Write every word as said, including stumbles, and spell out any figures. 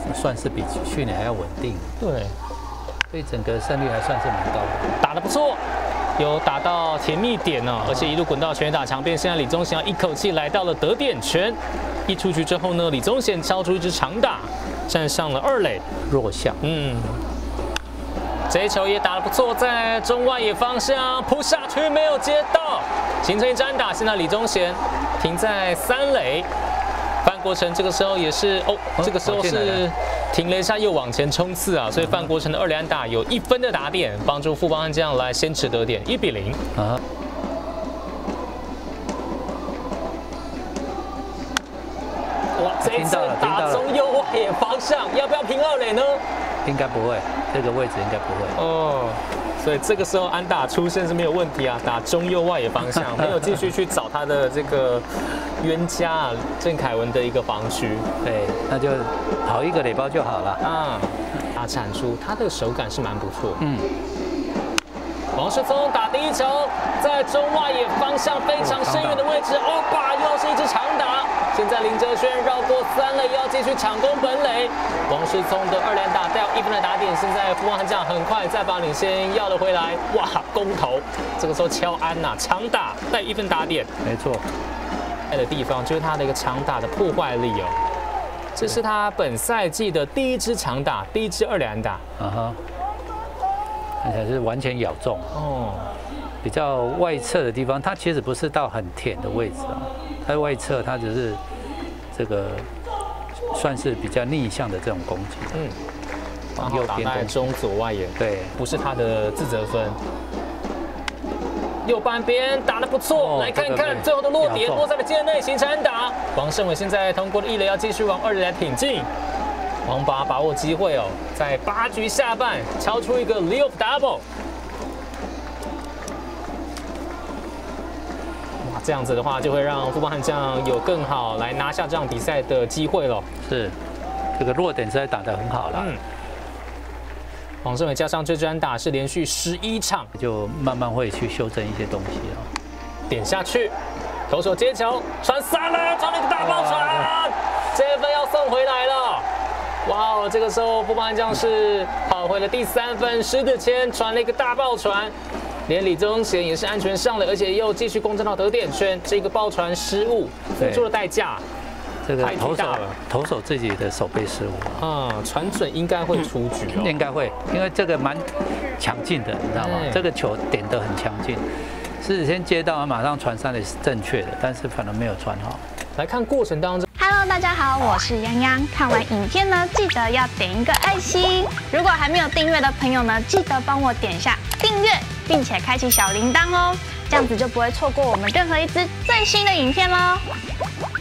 算是比去年还要稳定， 对， 所以整个胜率还算是蛮高的， 打得不错。有打到甜蜜点呢、哦，而且一路滚到全垒打墙边。现在李宗贤要一口气来到了得点圈，一出局之后呢，李宗贤敲出一支长打，站上了二垒弱项。 嗯，这一球也打得不错，在中外野方向扑下去没有接到，形成一单打。现在李宗贤停在三垒。范国成这个时候也是哦，这个时候是停了一下又往前冲刺啊，所以范国成的二垒安打有一分的打点，帮助富邦悍将来先取得点，一比零。啊，哇，这一次打中右外野方向，要不要平二垒呢？ 应该不会，这个位置应该不会。 哦。所以这个时候安打出现是没有问题啊，打中右外野方向，没有继续去找他的这个冤家啊，郑凯文的一个防区。 对，那就跑一个垒包就好了。啊， 他产出他的手感是蛮不错。 嗯。 王世聪打第一球，在中外野方向非常深远的位置，哦吧，又是一支长打。现在林哲轩绕过三垒，要继续抢攻本垒。王世聪的二连打带有一分的打点，现在富邦悍将很快再把领先要了回来。哇，攻头，这个时候敲安呐、啊，长打带一分打点， 没错。 爱的地方就是他的一个长打的破坏力哦。这是他本赛季的第一支长打，第一支二连打。 啊哈。看起来是完全咬中哦，比较外侧的地方，它其实不是到很甜的位置啊，它外侧它只是这个算是比较逆向的这种攻击，嗯， 往右边打中左外野，对，不是他的自责分。右半边打得不错，哦、来看看最后的落点，落在了界内，形成安打。王胜伟现在通过了一垒，要继续往二垒来挺进。王拔把握机会哦，在八局下半敲出一个 lead double， 哇，这样子的话就会让富邦悍将有更好来拿下这场比赛的机会了。 是，这个落点实在打得很好了。嗯， 王胜伟加上这支安打是连续十一场， 就慢慢会去修正一些东西了。 点下去，投手接球传三垒，传了一个大爆传，这一分要送回来了。哇哦！这个时候富邦悍将是跑回了第三分，施德谦传了一个大爆传，连李宗贤也是安全上垒，而且又继续攻占到得点圈。这个爆传失误付出了代价， 这个投手投手自己的手背失误啊，传准应该会出局哦， 应该会，因为这个蛮强劲的，你知道吗？这个球点得很强劲，施德谦接到马上传三垒是正确的，但是反而没有传好。 来看过程当中。 Hello， 大家好，我是泱泱。看完影片呢，记得要点一个爱心。如果还没有订阅的朋友呢，记得帮我点一下订阅，并且开启小铃铛哦，这样子就不会错过我们任何一支最新的影片喽。